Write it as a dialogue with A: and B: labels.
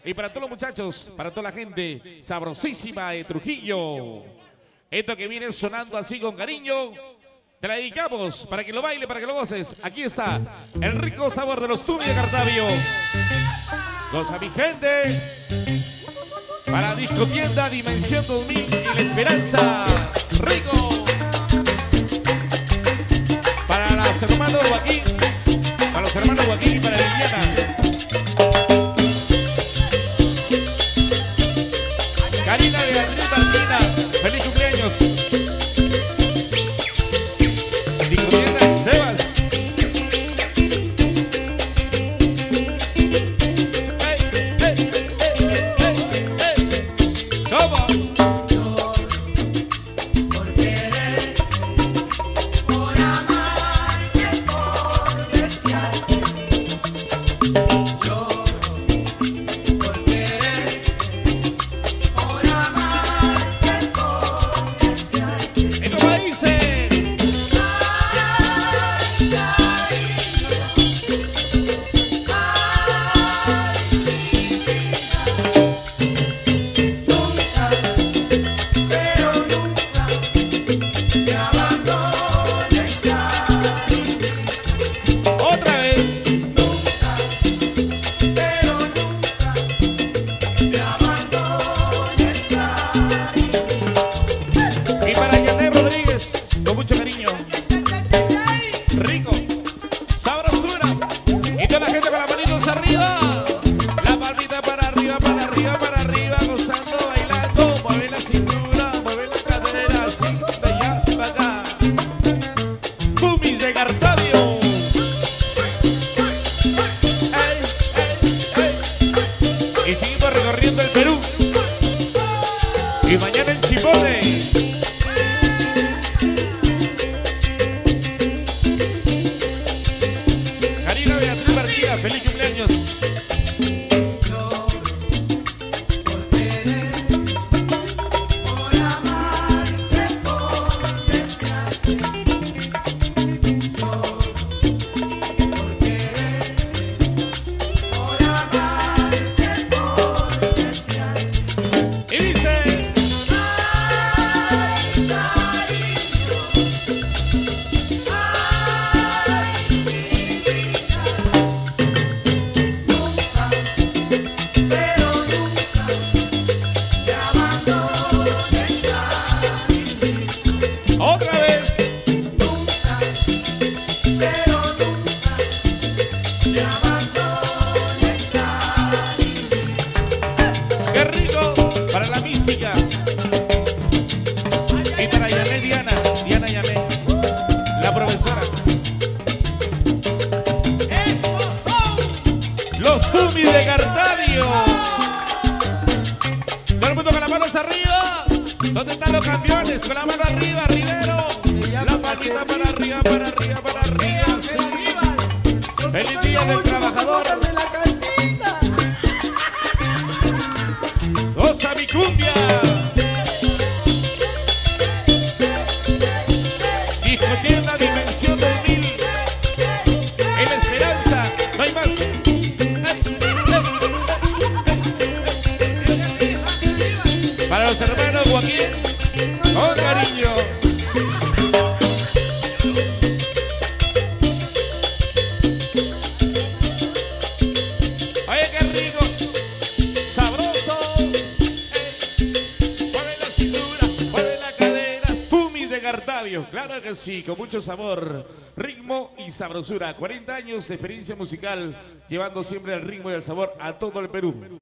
A: Y para todos los muchachos, para toda la gente sabrosísima de Trujillo. Esto que viene sonando así con cariño, te la dedicamos para que lo baile, para que lo goces. Aquí está el rico sabor de los Tumi de Cartavio. Goza mi gente. Para Discotienda Dimensión 2000 y La Esperanza. Rico. Para los hermanos Joaquín. Para los hermanos Joaquín y para Liliana. Karina Beatriz Martina. Feliz cumpleaños. Discotienda Sebas. Y seguimos recorriendo el Perú. Y mañana en Chipote. Karina Beatriz Martínez, feliz cumpleaños. ¡Qué rico! Para la mística. Y para Yané Diana Yané, la profesora. Los Tumi de Cartavio. Todo el mundo con las manos arriba. ¿Dónde están los campeones? Con la mano arriba, Rivero. La palita para arriba, para arriba, para arriba. Sí. Feliz día del trabajador. ¡Goza mi cumbia! Discotienda Dimensión 2000. En La Esperanza. No hay más. Para los hermanos Joaquín. Con cariño. Oye, qué rico. Sabroso. Mueve la cintura, mueve la cadera. Tumi de Cartavio. Claro que sí, con mucho sabor, ritmo y sabrosura. 40 años de experiencia musical, llevando siempre el ritmo y el sabor a todo el Perú.